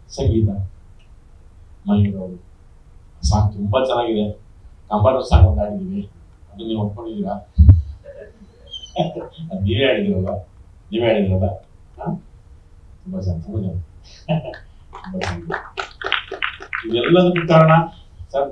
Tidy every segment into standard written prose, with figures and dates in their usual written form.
ಸಂಗೀತ ಮಯೂರವರು song ತುಂಬಾ ಚೆನ್ನಾಗಿದೆ. Kambara song ಒಂದು ಹಾಡಿದೀವಿ, ಅದು ನೀವು ಒಪ್ಕೊಂಡಿದ್ದೀರಾ? ಅದು ನೀವೇ ಹೇಳಿದಿರಲ್ಲ ತುಂಬಾ ಚೆನ್ನಾಗಿ ಇದೆಲ್ಲದಕ್ಕೂ ಕಾರಣ ಸರ್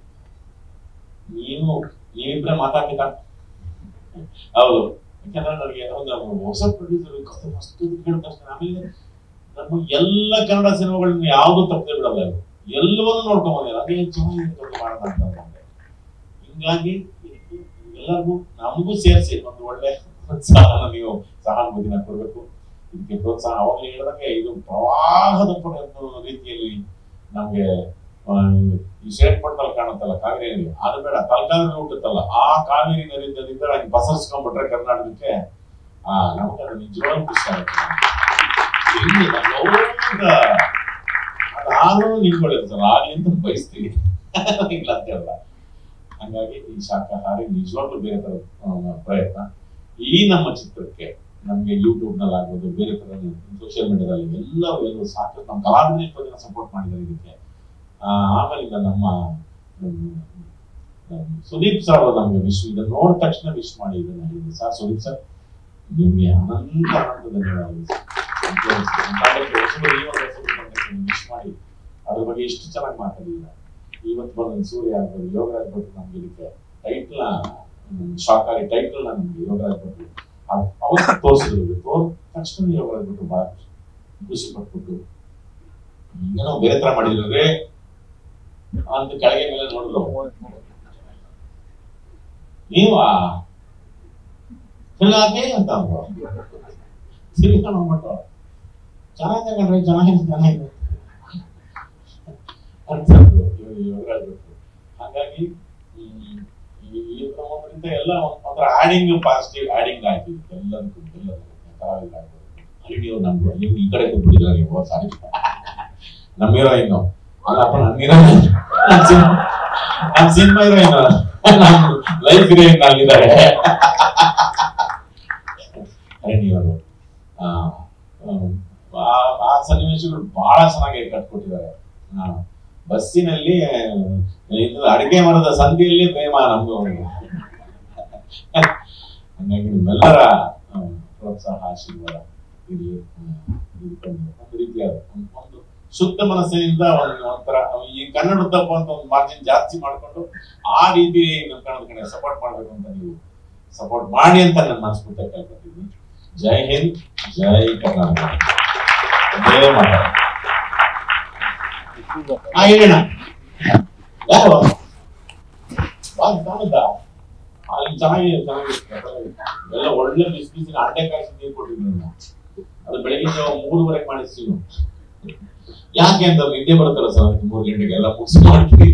ನೀವಿಬ್ರೆ ಮಾತಾಡ್ಲಿಕ್ಕ. ಹೌದು, ಯಾಕಂದ್ರೆ ನನಗೆ ಒಂದು ಹೊಸ ಪ್ರೊಡ್ಯೂಸರ್ ಆಮೇಲೆ ನಮ್ಮ ಎಲ್ಲ ಕನ್ನಡ ಸಿನಿಮಾಗಳನ್ನ ಯಾವ್ದು ತಪ್ಪದೆ ಬಿಡಲ್ಲ, ಎಲ್ಲವನ್ನೂ ನೋಡ್ಕೊಂಡ್ ಬಂದಿಲ್ಲ. ಅದೇ ಚೆನ್ನಾಗಿ ಮಾಡೋಣ ಅಂತ. ಹಿಂಗಾಗಿ ಎಲ್ಲರಿಗೂ ನಮಗೂ ಸೇರಿಸಿ ಒಂದು ಒಳ್ಳೆ ಪ್ರೋತ್ಸಾಹನ ನೀವು ಸಹಾನುಭೂತಿನ ಕೊಡ್ಬೇಕು. ಇದಕ್ಕೆ ಪ್ರೋತ್ಸಾಹ ಅವಾಗಲೇ ಹೇಳಿದಂಗೆ ಇದು ಪ್ರವಾಹದ ರೀತಿಯಲ್ಲಿ ನಮ್ಗೆ ಈ ಶ್ರೇಷ್ಠಪಟ್ಟಲ್ಲಿ ಕಾಣುತ್ತಲ್ಲ ಕಾವೇರಿ, ಅದು ಬೇಡ, ತಲಕಾವೇರಿ ಹುಟ್ಟುತ್ತಲ್ಲ ಆ ಕಾವೇರಿ ನದಿಯಿಂದ ಬಸರ್ಸ್ಕೊಂಡ್ಬಿಟ್ರೆ ಕರ್ನಾಟಕಕ್ಕೆ ನಮ್ಗೆ ಅದು ನಿಜವಾಗ್ಲೂ ಖುಷಿ ಆಗುತ್ತೆ. ನಾನು ನಿಂತ್ಕೊಳ್ಳಿ ಸರ್ ಆಗ್ಲಿ ಅಂತ ಬಯಸ್ತೀವಿ, ಇಲ್ಲ ಅಂತ ಹೇಳಲ್ಲ. ಹಂಗಾಗಿ ಈ ಶಾಖಾಹಾರಿ ನಿಜವಾಗ್ಲೂ ಬೇರೆ ತರ ಪ್ರಯತ್ನ ಈ ನಮ್ಮ ಚಿತ್ರಕ್ಕೆ ನಮ್ಗೆ ಯೂಟ್ಯೂಬ್ ನಲ್ಲಿ ಆಗ್ಬೋದು, ಬೇರೆ ತರ ಸೋಷಿಯಲ್ ಮೀಡಿಯಾದಲ್ಲಿ ಎಲ್ಲ ಸಾಕಷ್ಟು ನಮ್ಮ ಕಲಾವಿದರು ಎಷ್ಟೋ ಜನ ಸಪೋರ್ಟ್ ಮಾಡಿದ್ದಾರೆ ಇದಕ್ಕೆ. ಆಮೇಲೆ ನಮ್ಮ ಸುದೀಪ್ ಸರ್ ನಮ್ಗೆ ಇದನ್ನ ನೋಡಿದ ತಕ್ಷಣ ವಿಶ್ ಮಾಡಿ ಇದನ್ನ ಹೇಳಿದ್ರು. ಸರ್ ಸುದೀಪ್ ಸರ್ ನಿಮ್ಗೆ ಅನಂತ ಧನ್ಯವಾದಗಳು. ವಿಶ್ ಮಾಡಿ ಅದ್ರ ಬಗ್ಗೆ ಎಷ್ಟು ಚೆನ್ನಾಗಿ ಮಾತಾಡಿಲ್ಲ. ಇವತ್ತು ಬಂದ ಸೂರ್ಯ ಆಗ್ಬೋದು, ಯೋಗರಾಜ್ ಭಟ್ರು ನಮ್ಗೆ ಇದಕ್ಕೆ ಟೈಟಲ್ ಶಾಕಾರಿ ಟೈಟಲ್ ನಮ್ಗೆ ಯೋಗರಾಜ್ ಭಟ್ರು ಅವತ್ತು ತೋರಿಸಿದ್ರು. ತಕ್ಷಣ ಯೋಗರಾಜ್ ಭಟ್ರು ಬಹಳ ಖುಷಿ ಪಟ್ಬಿಟ್ಟು ಏನೋ ಬೇರೆ ತರ ಮಾಡಿದ್ರೆ ಅಂತ ಕೆಳಗೆ ಮೇಲೆ ನೋಡಿದ್ರು. ನೀವ ತಿರ್ಗಾಕೆ ಅಂತ ಅಂದ್ರು. ತಿರ್ಗಾ ನೋಡ್ಬಿಟ್ಟು ಚೆನ್ನಾಗಿದೆ ಕಣ್ರಿ, ಚೆನ್ನಾಗಿದೆ ಯೋಗರಾಜ್ ಭಟ್ರು. ಹಾಗಾಗಿ ಒಬ್ಬರಿಂದ ಎಲ್ಲ ಒಂಥರ ಆಡಿಂಗ್, ಪಾಸಿಟಿವ್ ಆಡಿಂಗ್ ಆಯ್ತು ಎಲ್ಲದಕ್ಕೂ ಕಲಾವಿದ ಆಗ್ಬೋದು. ಅಲ್ಲಿಯೋ ನಮ್ದು ನೀವು ಈ ಕಡೆ ಕೂತ್ಬಿಟ್ಟಿದ್ರೆ ನೀವು ಸಾರಿ ನಮ್ಮ ಹೀರೋಯಿನ್ ಅಲ್ಲಪ್ಪ, ನನ್ನ ಹೀರೋಯಿನ್ ನನ್ನ ಸಿನಿಮಾ ಹೀರೋಯಿನ್ ನಮ್ಮ ಲೈಫ್ ಹೀರೋಯಿನ್ ಅಲ್ಲಿದ್ದಾರೆ ಅರಣ್ಯವರು. ಆ ಸನ್ನಿವೇಶಗಳು ಬಹಳ ಚೆನ್ನಾಗಿ ಕಟ್ಕೊಟ್ಟಿದ್ದಾರೆ. ಬಸ್ಸಿನಲ್ಲಿ ಅಡಿಕೆ ಮರದ ಸಂಧಿಯಲ್ಲಿ ಪ್ರೇಮ ನಮ್ದು. ಹಂಗಾಗಿ ನಿಮ್ಮೆಲ್ಲರ ಪ್ರೋತ್ಸಾಹ ಆಶೀರ್ವಾದ ಇರಲಿ. ಒಂದು ರೀತಿಯಾದ ಒಂದು ಶುದ್ಧ ಮನಸ್ಸಿನಿಂದ ಒಂಥರ ಈ ಕನ್ನಡದಪ್ಪ ಅಂತ ಒಂದು ಮಾರ್ಜಿನ್ ಜಾಸ್ತಿ ಮಾಡ್ಕೊಂಡು ಆ ರೀತಿ ನಮ್ಮ ಕನ್ನಡ ಕಡೆ ಸಪೋರ್ಟ್ ಮಾಡ್ಬೇಕು ಅಂತ ನೀವು ಸಪೋರ್ಟ್ ಮಾಡಿ ಅಂತ ನನ್ನ ಮನಸ್ಫೂರ್ತಿ ಕೇಳ್ಕೊತಿದ್ದೀನಿ. ಜೈ ಹಿಂದ್, ಜೈ ಕರ್ನಾಟಕ. ಬೇರೆ ಮಾತಾಡ ಹೇಳೋಣ ಯಾರು ಅಲ್ಲಿ ಚೆನ್ನಾಗಿರುತ್ತೆ ಎಲ್ಲ ಒಳ್ಳೆ ಬಿಸಿನ ಅಂಡೆ ಕಾಯಿಸಿ ನೀರು ಕೊಟ್ಟಿದ್ದೀನಿ. ಅದು ಬೆಳಗಿನ ಜಾವ 3:30 ಮಾಡಿಸ್ತೀವಿ. ಯಾಕೆ ಅಂತ ನಿದ್ದೆ ಬರುತ್ತಲ್ಲ ಸರ್ 3 ಗಂಟೆಗೆ ಎಲ್ಲ ಮುಗಿಸ್ ಮಾಡ್ತೀವಿ.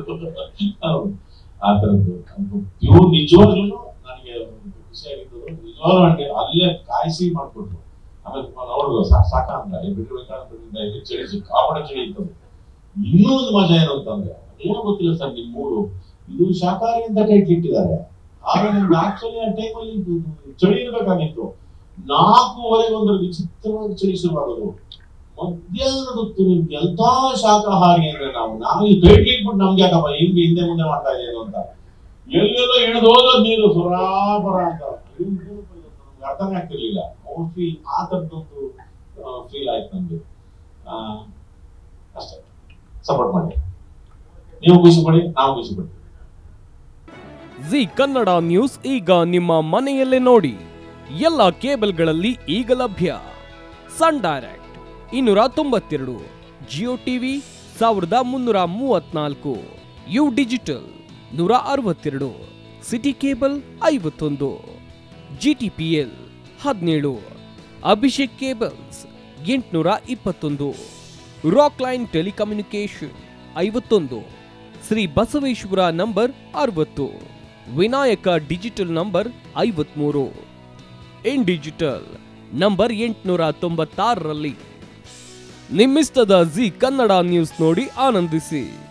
ಆ ತರದ್ದು ಪ್ಯೂರ್ ನಿಜವಾಗ್ಲೂ ನನಗೆ ಖುಷಿಯಾಗಿದ್ದು. ನಿಜವಾಗ್ಲೂ ಅಲ್ಲೇ ಕಾಯಿಸಿ ಮಾಡ್ಕೊಟ್ರು. ಆಮೇಲೆ ನೋಡಿದ್ರು ಸಾಕ ಅಂತ ಬಿಟ್ಟಬೇಕಾದ್ರೆ ಚಳಿ ಸಿಕ್ಕಾಪಟ್ಟೆ ಚಳಿ ಇತ್ತು. ಇನ್ನೂ ಒಂದು ಮಜಾ ಏನು ಅಂತಂದ್ರೆ ಏನೋ ಗೊತ್ತಿಲ್ಲ ಸರ್, ನಿಮ್ ಮೂರು ಇದು ಶಾಕಾಹಾರಿ ಅಂತ ಟೈಟ್ಲ್ ಇಟ್ಟಿದ್ದಾರೆ. ಆದ್ರೆ ನಮ್ಗೆ ಆಕ್ಚುಲಿ ಆ ಟೈಮಲ್ಲಿ ಚಳಿ ಇರ್ಬೇಕಾಗಿತ್ತು. 4:30 ಒಂದು ವಿಚಿತ್ರವಾಗಿ ಚಳಿ ಶುರುವಾಗೋದು. ಮಧ್ಯಾಹ್ನದ ಹೊತ್ತು ನಿಮ್ಗೆ ಎಂತ ಶಾಕಾಹಾರಿ ಅಂದ್ರೆ ನಾವು ಈ ಟೈಟ್ಲ್ ಇಟ್ಬಿಟ್ಟು ನಮ್ಗೆ ಯಾಕಪ್ಪ ಹಿಂಗೆ ಹಿಂದೆ ಮುಂದೆ ಮಾಡ್ತಾ ಇದೆಯೋ ಅಂತ ಎಲ್ಲೆಲ್ಲೋ ಇಳಿದೋದ ನೀರು ಸುರಾಬರ ಅಂತ ನಮ್ಗೆ ಅರ್ಥನೇ ಆಗ್ತಿರ್ಲಿಲ್ಲ. ಮೋಸ್ಟ್ಲಿ ಆ ತರದೊಂದು ಫೀಲ್ ಆಯ್ತು ನಮ್ಗೆ. ಅಷ್ಟೇ, ಸಪೋರ್ಟ್ ಮಾಡಿ, ನೀವು ಖುಷಿ ಪಡಿ, ನಾವು ಖುಷಿ ಪಡ್ತೀವಿ. ಜಿ ಕನ್ನಡ ನ್ಯೂಸ್ ಈಗ ನಿಮ್ಮ ಮನೆಯಲ್ಲೇ ನೋಡಿ. ಎಲ್ಲ ಕೇಬಲ್ಗಳಲ್ಲಿ ಈಗ ಲಭ್ಯ. Sun Direct 292, Jio TV 1334, U digital 162, city cable 51, GTPL 17, Abhishek cables 821, Rockline telecommunication 51, Shri Basaveshwara number 60, Vinayaka digital number 53, in digital number 896ರಲ್ಲಿ. ನಿಮ್ಮಿಸ್ತದ ಜಿ ಕನ್ನಡ ನ್ಯೂಸ್ ನೋಡಿ ಆನಂದಿಸಿ.